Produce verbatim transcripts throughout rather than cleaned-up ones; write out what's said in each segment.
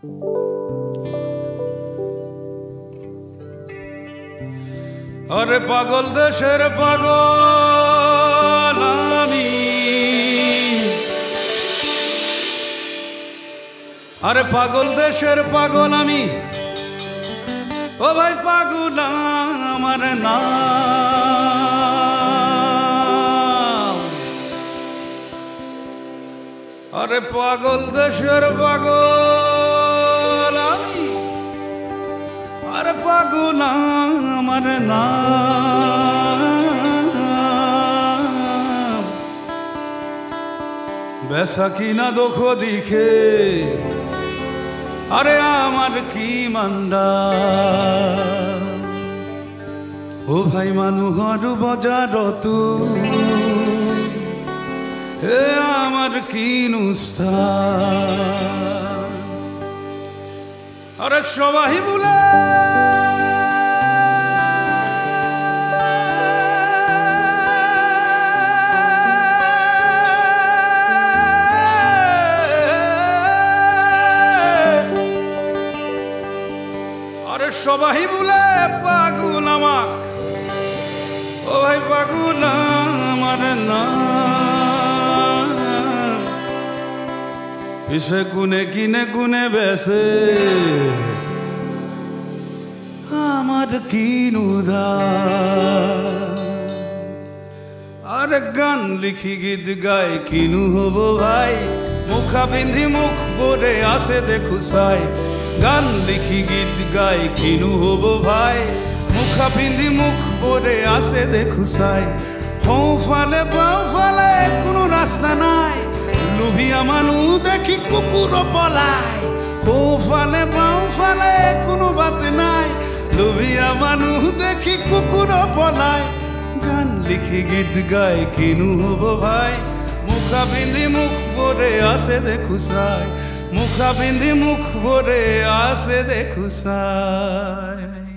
আরে পাগল দেশের পাগল আমি, আরে পাগল দেশের পাগল আমি, ও ভাই পাগল আমার নাম। আরে পাগল দেশের পাগল আমি, আরে পাগল আমার নাম। বেসা কিনা দুঃখ দিখে আরে আমার কি মান্দা, ও ভাই মানুহর বজারত হে আমার কি নুস্তা। আরে সবাই বলে সবাই বলে পাগল আমার, ও ভাই পাগল আমার নাম। পিছে গুনে কিনে গুনে বেসে আমার কিনুদা। আরে গান লিখি গীত গাই কিনু হব ভাই, মুখা বিন্ধি মুখ বরে আসে দেখু সাই। গান লিখি গীত গাই কিনু হব ভাই, মুখা পিন্ধি মুখ বরে আসে দেখু সাই। হৌ ফালে বাউ ফালে কোনো রাস্তা নাই, লুভিয়া মানু দেখি কুকুর পলাই। হৌ ফালে বাউ ফালে কোনো বাত নাই, লুভিয়া মানু দেখি কুকুর পলাই। গান লিখি গীত গাই কিনু হব ভাই, মুখা পিন্ধি মুখ বরে আসে দেখু সাই। মুখা বিন্ধি মুখ ভরে আসে দেখু সাই।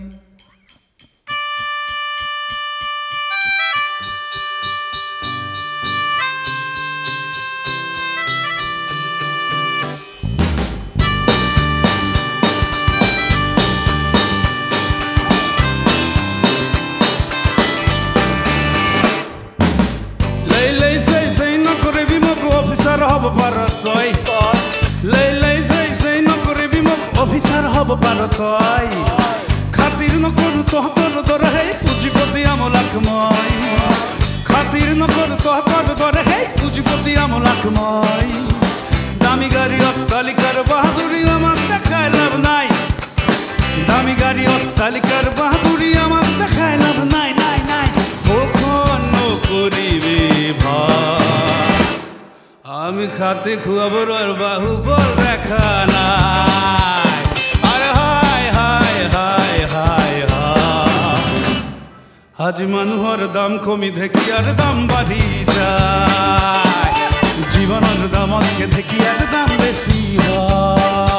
লাই লাই সেই সেই নকরিবি মোক অফিসার হব পারত তই। লাই লাই যাই যাই নকৰিবি মোক অফিচাৰ হব পাৰ তই। খাতিৰ নকৰো তহঁতৰ দৰে সেই পুঁজিপতি আমলাক মই, খাতিৰ নকৰো তহঁতৰ দৰে সেই পুঁজিপতি আমলাক মই। দামী গাড়ী অট্টালিকাৰ বাহাদুৰি আমাক দেখাই লাভ নাই, দামী গাড়ী অট্টালিকাৰ বাহাদুৰি আমাক দেখাই লাভ নাই নাই নাই। ওখন নকৰিবি ভাই, আমি খাতে খুয়াবর বাহুবল দেখা নাই। আরে হায় হায় হায় হায় হায়, আজ মানুহর দাম কমি দেখি আর দাম বাড়ি যায়, জীবনের দামকে দেখি আর দাম বেশি হয়।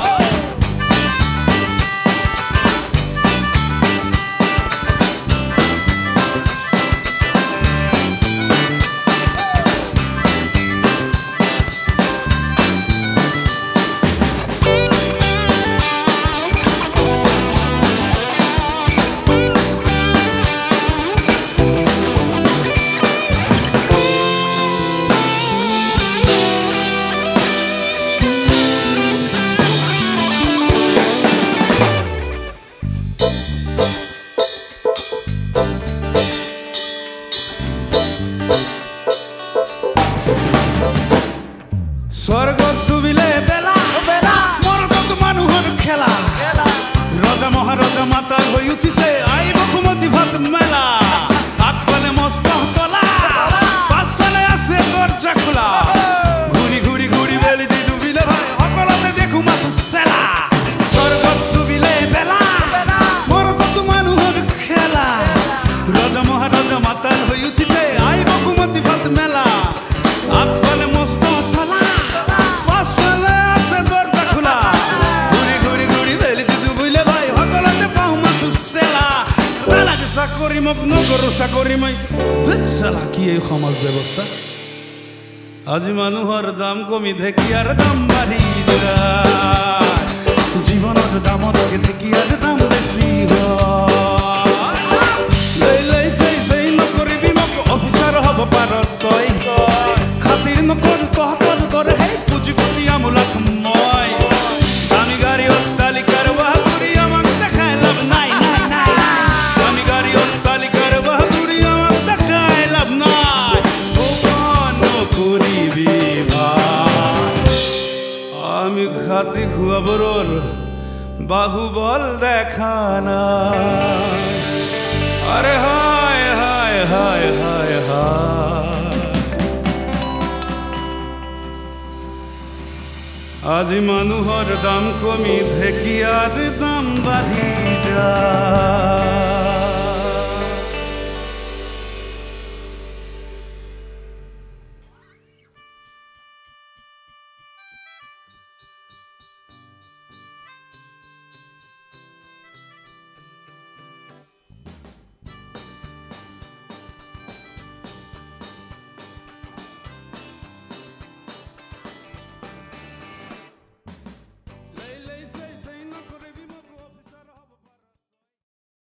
স্বর্গত ডুবিলে বেলা বেলা, মরগত মানুহৰ খেলা। ৰজা মহাৰজা মাতা হৈ উঠিছে আইব কুমতি ভাত মেলা। আগফালে মস্ত তলা, পাছফালে আছে দরজা খোলা। ঘূৰি ঘূৰি ঘূৰি বেলি দি ডুবিলে ভাই, সকলোতে দেখো মাথো চেলা। স্বর্গত ডুবিলে বেলা বেলা, মরগত মানুহৰ খেলা। ৰজা মহাৰজা মাতা হৈ উঠিছে আইব কুমতি ভাত মেলা। আগফালে মস্ত তলা, পাছফালে আছে দরজা খোলা। ঘূৰি ঘূৰি ঘূৰি বেলি দি ডুবিলে ভাই, সকলোতে পাওঁ মাথো চেলা। নালাগে চাকৰি মোক নকৰো চাকৰি মই, ধুত চালা কি এই সমাজ ব্যৱস্থা। আজি মানুহৰ দাম কমি দেখি আৰু দাম বাঢ়ি যায়, জীৱনৰ দামতকে ঢেকীয়াৰ দাম বেছি হয় লৈ লৈ চাই চাই নকৰিবি মোক অফিচাৰ হ'ব পাৰ তই খাতিৰ নকৰোঁ তহঁতৰ দৰে সেই পুঁজি কুটিয়ামূলক মই দামী গাড়ী অট্টালিকাৰ বাহাদুৰি আমাক দেখাই লাভ নাই নাই নাই দামী গাড়ী অট্টালিকাৰ বাহাদুৰি আমাক দেখাই লাভ নাই নকৰিবি আমি খাতি খুৱাবোৰৰ বাহুবল দেখা নাই আৰে হায় হায় হায় হায় হায় আজি মানুহৰ দাম কমি ঢেকীয়াৰ দাম বাঢ়ি যায়